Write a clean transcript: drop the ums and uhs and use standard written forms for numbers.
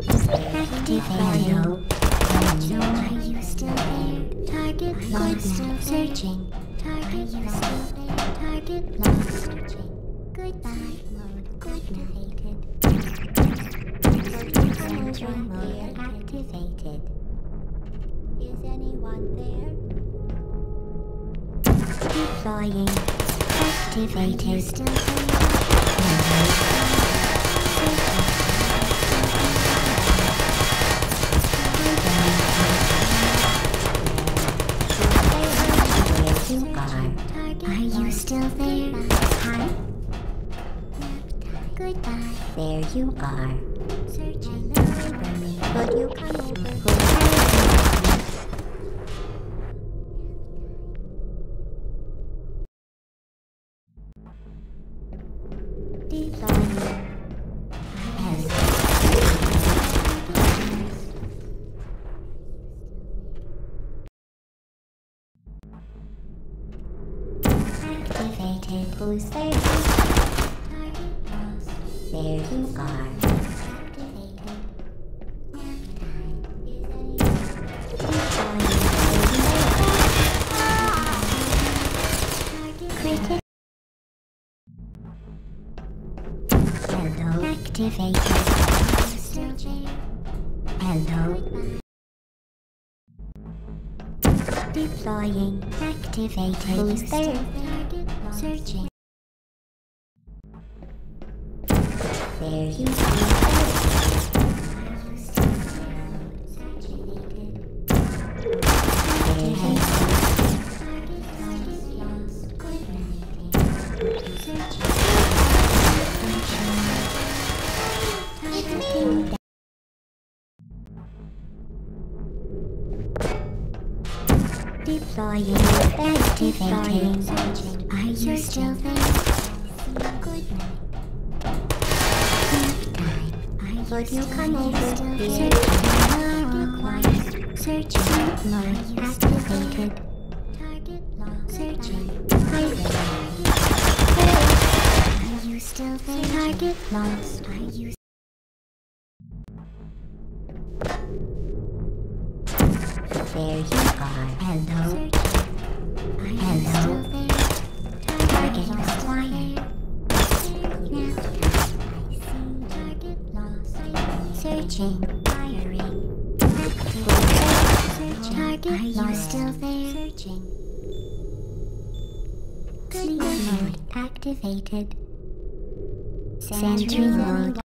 Activated. Are you still there? Target lost. Searching. Target you still there? Target lost. Searching. Goodbye mode activated. Sentry mode activated. Is anyone there? Deploying. Activated. Still Are you still there? Hi. Goodbye. There you are. Searching. Could you come over? Activated. Who's there? There you are. Activated. Critical. Hello. Activated. Still there. Hello. Deploying. Activated. Who's there? Searching. There you are. Deploying. Activating. Are you still there? Good night. Would you come over here? Searching. Mode activated. Target locked. Searching. Are you still there? Target lost. Are you? There you are. Hello. Hello. Target acquired. Searching. Firing. Activated. Target. Are you still there? Searching. Sleep mode activated. Sentry mode